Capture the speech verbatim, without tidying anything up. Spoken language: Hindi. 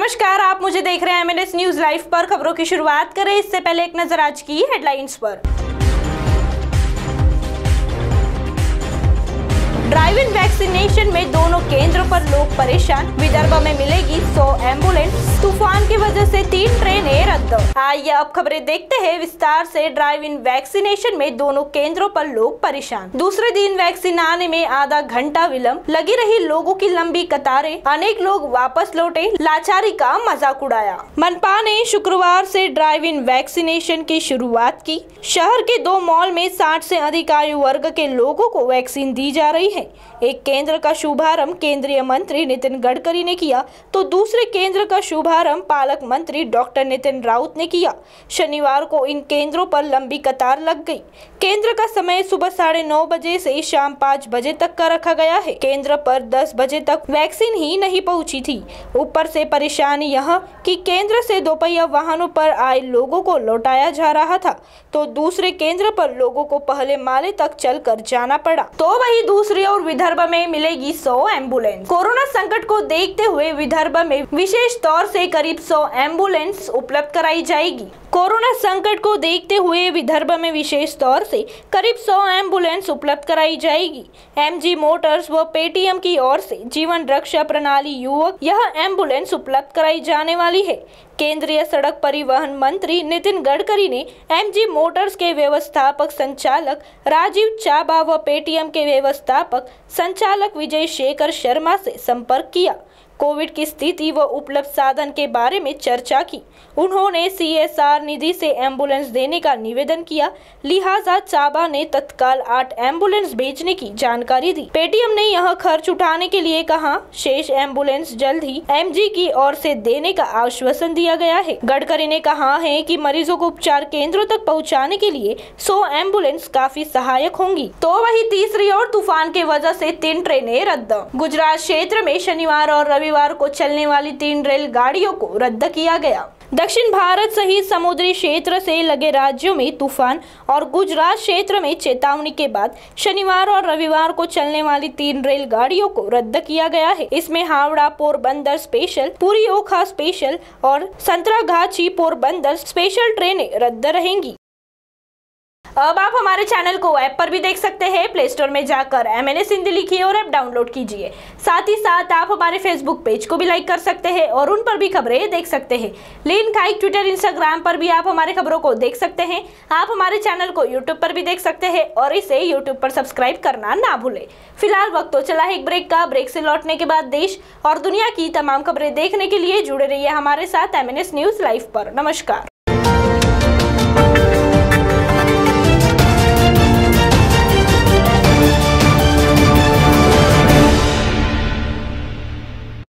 नमस्कार, आप मुझे देख रहे हैं एमएनएस न्यूज लाइव पर। खबरों की शुरुआत करें इससे पहले एक नजर आज की हेडलाइंस पर। ड्राइव इन वैक्सीनेशन में दोनों केंद्रों पर लोग परेशान। विदर्भ में मिलेगी सौ एम्बुलेंस। तूफान की वजह से तीन ट्रेनें रद्द। आइए अब खबरें देखते हैं विस्तार से। ड्राइव इन वैक्सीनेशन में दोनों केंद्रों पर लोग परेशान। दूसरे दिन वैक्सीन आने में आधा घंटा विलंब। लगी रही लोगों की लंबी कतारें। अनेक लोग वापस लौटे। लाचारी का मजाक उड़ाया। मनपा ने शुक्रवार से ड्राइव इन वैक्सीनेशन की शुरुआत की। शहर के दो मॉल में साठ से अधिक आयु वर्ग के लोगों को वैक्सीन दी जा रही है। एक केंद्र का शुभारंभ केंद्रीय मंत्री नितिन गडकरी ने किया तो दूसरे केंद्र का शुभारंभ पालक मंत्री डॉक्टर नितिन राउत ने किया। शनिवार को इन केंद्रों पर लंबी कतार लग गई। केंद्र का समय सुबह साढ़े नौ बजे से शाम पाँच बजे तक का रखा गया है। केंद्र पर दस बजे तक वैक्सीन ही नहीं पहुंची थी। ऊपर से परेशानी यह कि केंद्र से दोपहिया वाहनों पर आए लोगों को लौटाया जा रहा था तो दूसरे केंद्र पर लोगों को पहले माले तक चलकर जाना पड़ा। तो वही दूसरी और विदर्भ में मिलेगी सौ एम्बुलेंस। कोरोना संकट को देखते हुए विदर्भ में विशेष तौर से करीब सौ एम्बुलेंस उपलब्ध कराई जाएगी। कोरोना संकट को देखते हुए विदर्भ में विशेष तौर से करीब सौ एम्बुलेंस उपलब्ध कराई जाएगी। एमजी मोटर्स व पेटीएम की ओर से जीवन रक्षा प्रणाली युवक यह एम्बुलेंस उपलब्ध कराई जाने वाली है। केंद्रीय सड़क परिवहन मंत्री नितिन गडकरी ने एमजी मोटर्स के व्यवस्थापक संचालक राजीव चाबा व पेटीएम के व्यवस्थापक संचालक विजय शेखर शर्मा से संपर्क किया। कोविड की स्थिति व उपलब्ध साधन के बारे में चर्चा की। उन्होंने सीएसआर निधि से एम्बुलेंस देने का निवेदन किया, लिहाजा चाबा ने तत्काल आठ एम्बुलेंस भेजने की जानकारी दी। पेटीएम ने यह खर्च उठाने के लिए कहा। शेष एम्बुलेंस जल्द ही एमजी की ओर से देने का आश्वासन दिया गया है। गडकरी ने कहा है कि मरीजों को उपचार केंद्रों तक पहुंचाने के लिए सौ एम्बुलेंस काफी सहायक होंगी। तो वही तीसरी ओर तूफान की वजह से तीन ट्रेनें रद्द। गुजरात क्षेत्र में शनिवार और रविवार को चलने वाली तीन रेलगाड़ियों को रद्द किया गया। दक्षिण भारत सहित समुद्री क्षेत्र से लगे राज्यों में तूफान और गुजरात क्षेत्र में चेतावनी के बाद शनिवार और रविवार को चलने वाली तीन रेलगाड़ियों को रद्द किया गया है। इसमें हावड़ा पोरबंदर स्पेशल, पुरी ओखा स्पेशल और संतरागाछी पोरबंदर स्पेशल ट्रेनें रद्द रहेंगी। अब आप हमारे चैनल को ऐप पर भी देख सकते हैं। प्ले स्टोर में जाकर एमएनएस हिंदी लिखिए और ऐप डाउनलोड कीजिए। साथ ही साथ आप हमारे फेसबुक पेज को भी लाइक कर सकते हैं और उन पर भी खबरें देख सकते हैं। लिंक हाइक ट्विटर इंस्टाग्राम पर भी आप हमारे खबरों को देख सकते हैं। आप हमारे चैनल को यूट्यूब पर भी देख सकते हैं और इसे यूट्यूब पर सब्सक्राइब करना ना भूलें। फिलहाल वक्त तो चला है एक ब्रेक का। ब्रेक से लौटने के बाद देश और दुनिया की तमाम खबरें देखने के लिए जुड़े रहिए हमारे साथ एमएनएस न्यूज लाइव पर। नमस्कार।